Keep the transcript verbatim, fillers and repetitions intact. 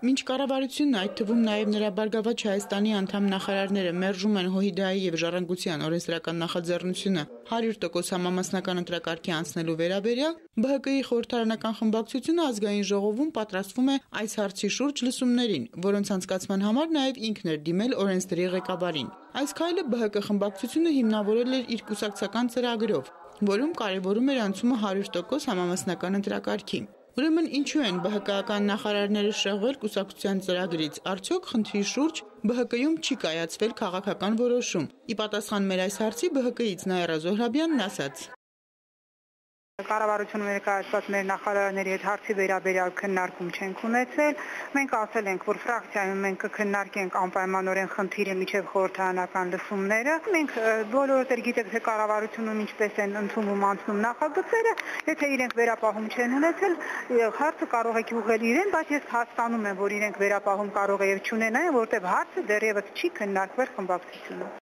Մինչ կառավարությունն, այդ թվում նաև նրա բարգավաճ Հայաստանի անդամ նախարարները մերժում են ՀՅԴ-ի եւ Ժառանգության օրենսդրական նախաձեռնությունը հարյուր տոկոս համամասնական ընտրակարգի անցնելու վերաբերյալ, ԲՀԿ-ի խորհրդարանական խմբակցությունը ազգային ժողովում պատրաստվում է այս հարցի շուրջ լսումներին, որոնց անցկացման համար նաև ինքն էր դիմել օրենսդրի ղեկավարին։ Այս քայլը ԲՀԿ խմբակցությունը հիմնավորել էր իր կուսակցական ծրագրով, որում կարևորում էր անցումը հարյուր տոկոս համամասնական ընտրակարգի։ Ուրեմն ինչու են ԲՀԿ-ական նախարարները շեղվել կուսակցության ծրագրից, արդյոք խնդրի շուրջ ԲՀԿ-ում չի կայացվել քաղաքական որոշում։ Ի պատասխան մեր այս հարցի ԲՀԿ-ից Նաիրա Զոհրաբյանն ասաց. Կառավարությունը ներկայացված մեր նախարարների հետ հարցի վերաբերյալ քննարկում չենք ունեցել։ Մենք ասել ենք, որ ֆրակցիայում մենք կքննարկենք անպայմանորեն խնդիրը միջև խորհրդարանական լսումները։ Մենք բոլորդ էլ գիտեք, թե կառավարությունում ինչպես են ընդունում անցնում նախագծերը, եթե իրենք վերապահում չեն ունեցել, հարցը կարող է ուղղել իրեն, բայց ես հասկանում եմ, որ իրենք վերապահում կարող է եւ չունենային, որտեղ հարցը դեռևս չի քննարկվել խմբակցությունում։